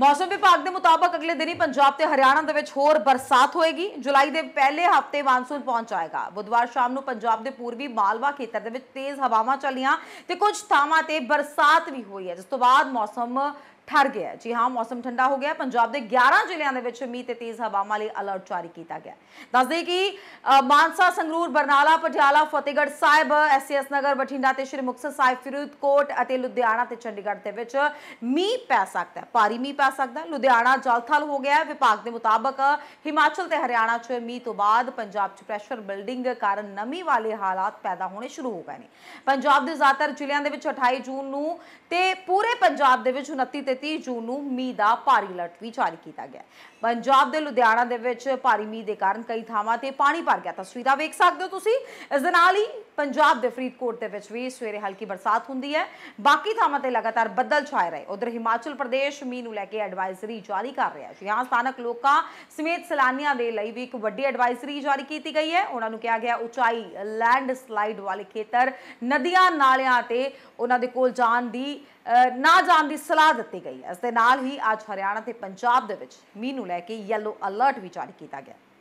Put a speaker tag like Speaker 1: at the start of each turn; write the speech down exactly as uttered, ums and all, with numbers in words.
Speaker 1: मौसम विभाग के मुताबिक अगले दिन ही पंजाब ते हरियाणा दे विच होर बरसात होएगी। जुलाई के पहले हफ्ते मानसून पहुंच जाएगा। बुधवार शाम नूं पंजाब के पूर्वी मालवा खेतर दे विच तेज हवावां चलियां ते कुछ थावां ते बरसात भी हुई है, जिस तो बाद मौसम ठर गया। जी हाँ, मौसम ठंडा हो गया। पंजाब के ग्यारह जिलों के मीह ते तेज हवावां लई अलर्ट जारी किया गया। दस दें कि मानसा, संगरूर, बरनाला, पटियाला, फतेहगढ़ साहिब, एस एस नगर, बठिंडा ते श्री मुक्तसर साहिब, फरीदकोट अते लुधियाना ते चंडीगढ़ दे विच मीह पै सकता है, भारी मीह पै सकता है। लुधियाना जलथल हो गया। विभाग के मुताबिक हिमाचल ते हरियाणा च मीह तो बाद पंजाब च प्रैशर बिल्डिंग कारण नमी वाले हालात पैदा होने शुरू हो गए हैं। पंजाब के ज्यादातर जिलों के अठाई जून नूं ते पूरे पंजाब के उनतीस ते तीस जून नूं मीह का भारी अलर्ट भी जारी किया गया। पंजाब के लुधियाना दे विच भारी मीह के कारण कई थावां ते पानी भर गया। तस्वीरां वेख सकदे हो तुसीं। इस दे नाल ही पंजाब के फरीदकोट दे विच भी सवेरे हल्की बरसात हुंदी है। बाकी थावां ते लगातार बदल छाए रहे। उधर हिमाचल प्रदेश मीह नूं लैके एडवाइजरी जारी कर रहा है। यहाँ स्थानक लोकां समेत सैलानियां दे लई भी एक वड्डी एडवाइजरी जारी की गई है। उन्होंने कहा गया ऊंचाई, लैंड स्लाइड वाले खेतर, नदियां, नालियां ते उन्हां दे कोल जाण दी ना जाण दी सलाह दी गई है। इस दे नाल ही अज हरियाणा ते पंजाब दे विच मीह नूं लैके येलो अलर्ट भी जारी किया गया।